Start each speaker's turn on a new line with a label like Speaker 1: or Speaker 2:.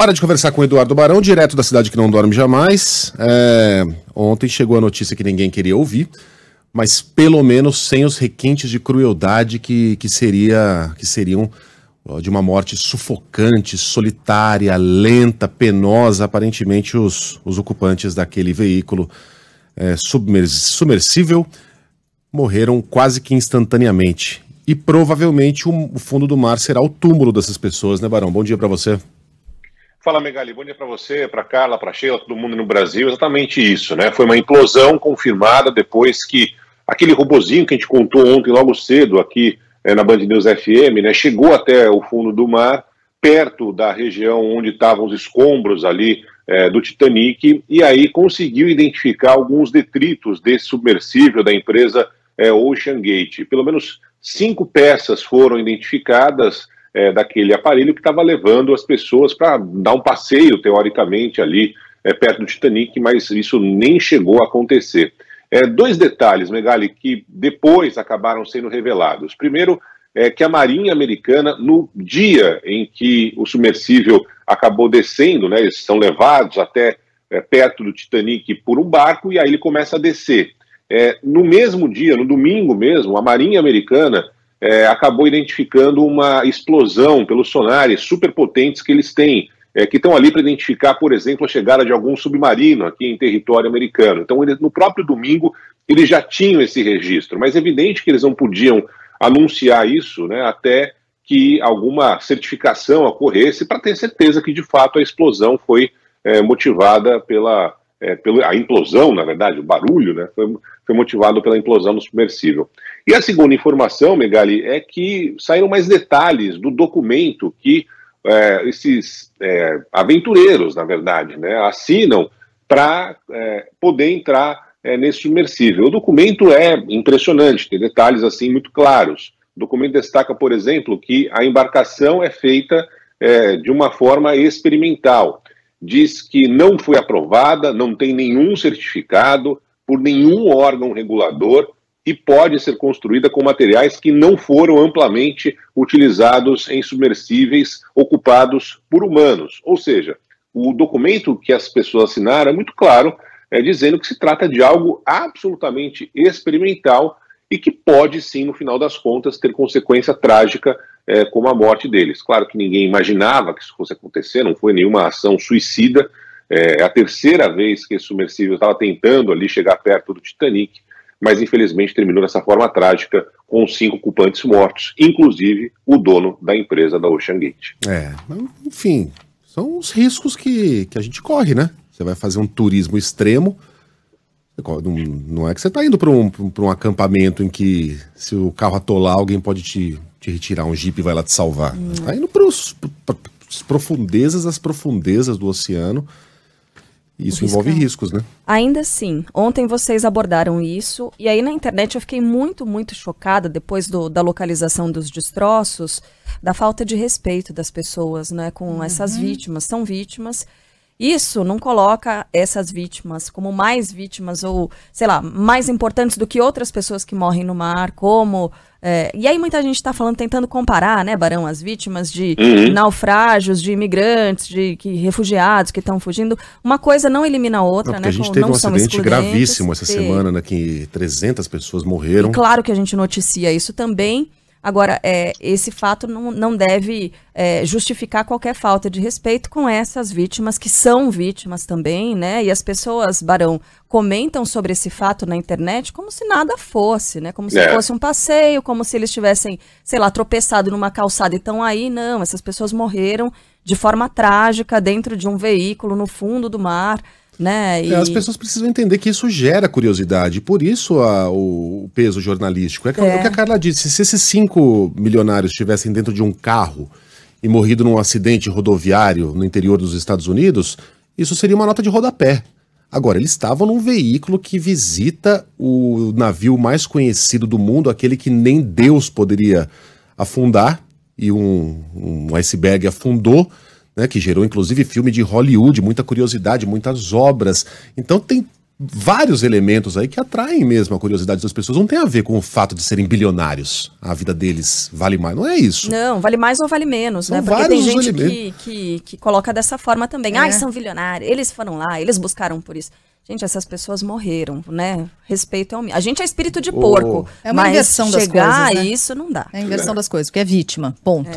Speaker 1: Hora de conversar com o Eduardo Barão, direto da cidade que não dorme jamais. Ontem chegou a notícia que ninguém queria ouvir, mas pelo menos sem os requintes de crueldade que seriam de uma morte sufocante, solitária, lenta, penosa. Aparentemente os ocupantes daquele veículo submersível morreram quase que instantaneamente. E provavelmente o fundo do mar será o túmulo dessas pessoas, né, Barão? Bom dia para você.
Speaker 2: Fala, Megali, bom dia para você, para Carla, para Sheila, todo mundo no Brasil. Exatamente isso, né? Foi uma implosão confirmada depois que aquele robozinho que a gente contou ontem logo cedo aqui na Band News FM, né, chegou até o fundo do mar, perto da região onde estavam os escombros ali do Titanic, e aí conseguiu identificar alguns detritos desse submersível da empresa OceanGate. Pelo menos 5 peças foram identificadas daquele aparelho que estava levando as pessoas para dar um passeio, teoricamente, ali perto do Titanic, mas isso nem chegou a acontecer. 2 detalhes, Megali, que depois acabaram sendo revelados. Primeiro, que a Marinha Americana, no dia em que o submersível acabou descendo, né, eles são levados até perto do Titanic por um barco, e aí ele começa a descer. No mesmo dia, no domingo mesmo, a Marinha Americana acabou identificando uma explosão pelos sonares superpotentes que eles têm, que estão ali para identificar, por exemplo, a chegada de algum submarino aqui em território americano. Então, no próprio domingo, eles já tinham esse registro, mas é evidente que eles não podiam anunciar isso, né, até que alguma certificação ocorresse para ter certeza que, de fato, a explosão foi motivada pela implosão, na verdade, o barulho, né, foi motivado pela implosão do submersível. E a segunda informação, Megali, é que saíram mais detalhes do documento que esses aventureiros, na verdade, né, assinam para poder entrar nesse submersível. O documento é impressionante, tem detalhes assim muito claros. O documento destaca, por exemplo, que a embarcação é feita de uma forma experimental. Diz que não foi aprovada, não tem nenhum certificado por nenhum órgão regulador e pode ser construída com materiais que não foram amplamente utilizados em submersíveis ocupados por humanos. Ou seja, o documento que as pessoas assinaram é muito claro, dizendo que se trata de algo absolutamente experimental e que pode sim, no final das contas, ter consequência trágica como a morte deles. Claro que ninguém imaginava que isso fosse acontecer, não foi nenhuma ação suicida. É a terceira vez que esse submersível estava tentando ali chegar perto do Titanic, mas infelizmente terminou dessa forma trágica, com 5 ocupantes mortos, inclusive o dono da empresa da OceanGate.
Speaker 1: Enfim, são os riscos que a gente corre, né? Você vai fazer um turismo extremo, não é que você está indo para um acampamento em que, se o carro atolar, alguém pode te retirar, um jipe vai lá te salvar. Está indo para as profundezas do oceano. Isso envolve riscos, né?
Speaker 3: Ainda assim, ontem vocês abordaram isso, e aí na internet eu fiquei muito, muito chocada, depois da localização dos destroços, da falta de respeito das pessoas, né, com essas vítimas. São vítimas. Isso não coloca essas vítimas como mais vítimas ou, sei lá, mais importantes do que outras pessoas que morrem no mar, como... e aí muita gente está falando, tentando comparar, né, Barão, as vítimas de naufrágios, de imigrantes, de refugiados que estão fugindo. Uma coisa não elimina a outra, né?
Speaker 1: A gente teve um acidente gravíssimo essa semana, né, que 300 pessoas morreram.
Speaker 3: E claro que a gente noticia isso também. Agora, esse fato não deve justificar qualquer falta de respeito com essas vítimas, que são vítimas também, né? E as pessoas, Barão, comentam sobre esse fato na internet como se nada fosse, né? Como se fosse um passeio, como se eles tivessem, sei lá, tropeçado numa calçada e estão aí. Não, essas pessoas morreram de forma trágica dentro de um veículo no fundo do mar. Né?
Speaker 1: As pessoas precisam entender que isso gera curiosidade, por isso o peso jornalístico. É o que a Carla disse, se esses 5 milionários estivessem dentro de um carro e morrido num acidente rodoviário no interior dos Estados Unidos, isso seria uma nota de rodapé. Agora, eles estavam num veículo que visita o navio mais conhecido do mundo, aquele que nem Deus poderia afundar, e um iceberg afundou, né, que gerou inclusive filme de Hollywood, muita curiosidade, muitas obras. Então tem vários elementos aí que atraem mesmo a curiosidade das pessoas. Não tem a ver com o fato de serem bilionários. A vida deles vale mais. Não é isso.
Speaker 3: Não, vale mais ou vale menos,
Speaker 1: São
Speaker 3: né? Porque tem
Speaker 1: vários
Speaker 3: gente que coloca dessa forma também. Ai, são bilionários, eles foram lá, eles buscaram por isso. Gente, essas pessoas morreram, né? Respeito ao... A gente é espírito de porco.
Speaker 4: É uma
Speaker 3: mas
Speaker 4: inversão das
Speaker 3: chegar
Speaker 4: coisas, né?
Speaker 3: a isso não dá.
Speaker 4: É a inversão das coisas, porque é vítima, ponto.